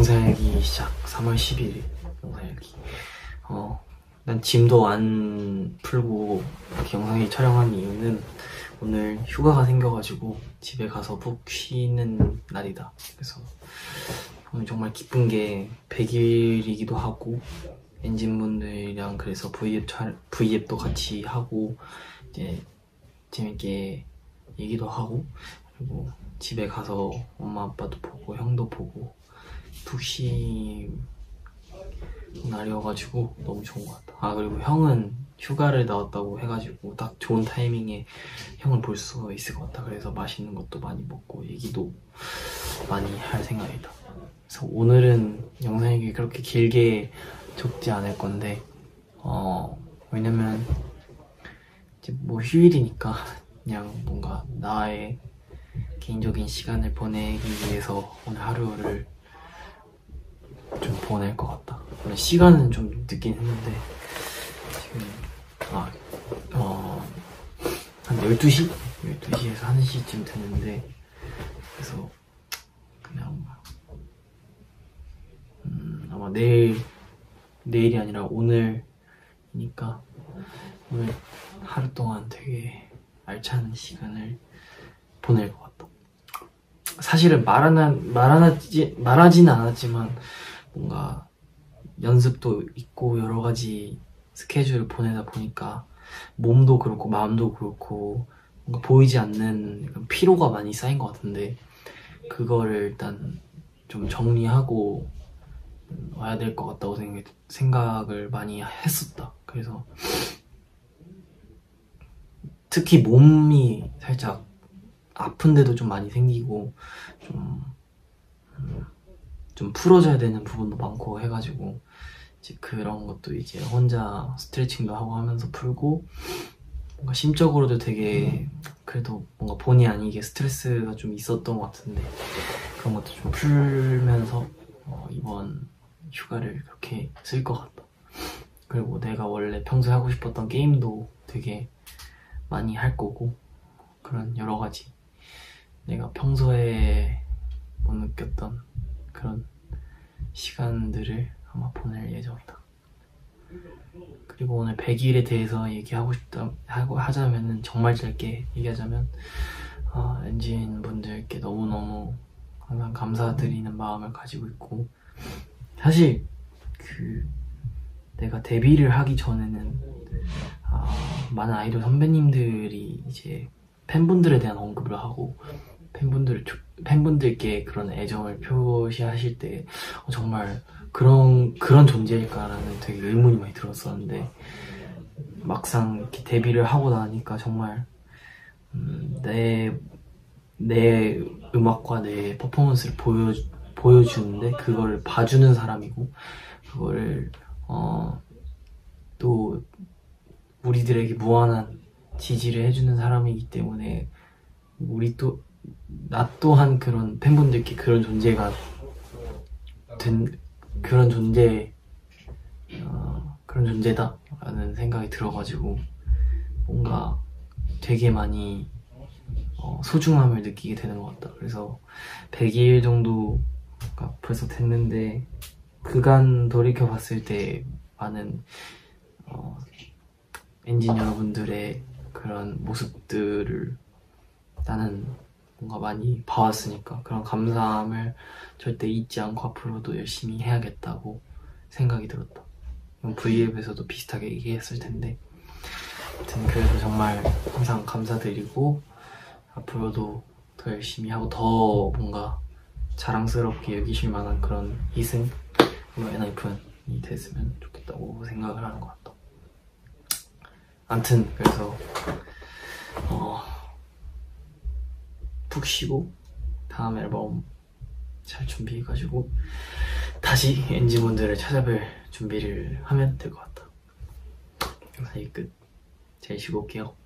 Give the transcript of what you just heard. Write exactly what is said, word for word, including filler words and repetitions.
영상일기 시작. 삼월 십일 영상일기. 어, 난 짐도 안 풀고 이렇게 영상일 촬영한 이유는 오늘 휴가가 생겨가지고 집에 가서 푹 쉬는 날이다. 그래서 오늘 정말 기쁜 게 백 일이기도 하고 엔진분들이랑 그래서 브이앱 촬, 브이앱도 같이 하고 이제 재밌게 얘기도 하고 그리고 집에 가서 엄마 아빠도 보고 형도 보고 푹 쉬는 날이어가지고 너무 좋은 것 같다. 아 그리고 형은 휴가를 나왔다고 해가지고 딱 좋은 타이밍에 형을 볼 수 있을 것 같다. 그래서 맛있는 것도 많이 먹고 얘기도 많이 할 생각이다. 그래서 오늘은 영상이 그렇게 길게 적지 않을 건데 어 왜냐면 이제 뭐 휴일이니까 그냥 뭔가 나의 개인적인 시간을 보내기 위해서 오늘 하루를 좀 보낼 것 같다. 오늘 시간은 좀 늦긴 했는데 지금 아, 어, 한 열두 시? 열두 시에서 한 시쯤 됐는데 그래서 그냥 음, 아마 내일 내일이 아니라 오늘이니까 오늘 하루 동안 되게 알찬 시간을 보낼 것 같다. 사실은 말하는, 말하지, 말하지는 않았지만 뭔가 연습도 있고 여러 가지 스케줄을 보내다 보니까 몸도 그렇고 마음도 그렇고 뭔가 보이지 않는 피로가 많이 쌓인 것 같은데 그거를 일단 좀 정리하고 와야 될 것 같다고 생각, 생각을 많이 했었다. 그래서 특히 몸이 살짝 아픈데도 좀 많이 생기고 좀, 음, 좀 풀어줘야 되는 부분도 많고 해가지고 이제 그런 것도 이제 혼자 스트레칭도 하고 하면서 풀고 뭔가 심적으로도 되게 그래도 뭔가 본의 아니게 스트레스가 좀 있었던 것 같은데 그런 것도 좀 풀면서 어, 이번 휴가를 그렇게 쓸 것 같다. 그리고 내가 원래 평소에 하고 싶었던 게임도 되게 많이 할 거고 그런 여러 가지 내가 평소에 못 느꼈던 그런 시간들을 아마 보낼 예정이다. 그리고 오늘 백 일에 대해서 얘기하고 싶다 하고 하자면은 정말 짧게 얘기하자면 어, 엔진 분들께 너무너무 항상 감사드리는 마음을 가지고 있고 사실 그 내가 데뷔를 하기 전에는 어, 많은 아이돌 선배님들이 이제 팬분들에 대한 언급을 하고 팬분들, 팬분들께 그런 애정을 표시하실 때 어, 정말 그런, 그런 존재일까라는 되게 의문이 많이 들었었는데 막상 이렇게 데뷔를 하고 나니까 정말 음, 내, 내 음악과 내 퍼포먼스를 보여, 보여주는데 그거를 봐주는 사람이고 그거를 어, 또 우리들에게 무한한 지지를 해주는 사람이기 때문에 우리 또 나 또한 그런 팬분들께 그런 존재가 된 그런 존재 어, 그런 존재다 라는 생각이 들어가지고 뭔가 되게 많이 어, 소중함을 느끼게 되는 것 같다. 그래서 백 일 정도가 벌써 됐는데 그간 돌이켜 봤을 때 많은 어, 엔진 여러분들의 그런 모습들을 나는 뭔가 많이 봐왔으니까 그런 감사함을 절대 잊지 않고 앞으로도 열심히 해야겠다고 생각이 들었다. 브이앱에서도 비슷하게 얘기했을 텐데 아무튼 그래서 정말 항상 감사드리고 앞으로도 더 열심히 하고 더 뭔가 자랑스럽게 여기실 만한 그런 희생 그리고 엔하이픈이 됐으면 좋겠다고 생각을 하는 것 같다. 암튼 그래서 어, 푹 쉬고 다음 앨범 잘 준비해가지고 다시 엔진분들을 찾아뵐 준비를 하면 될 것 같다. 영상이 끝. 잘 쉬고 올게요.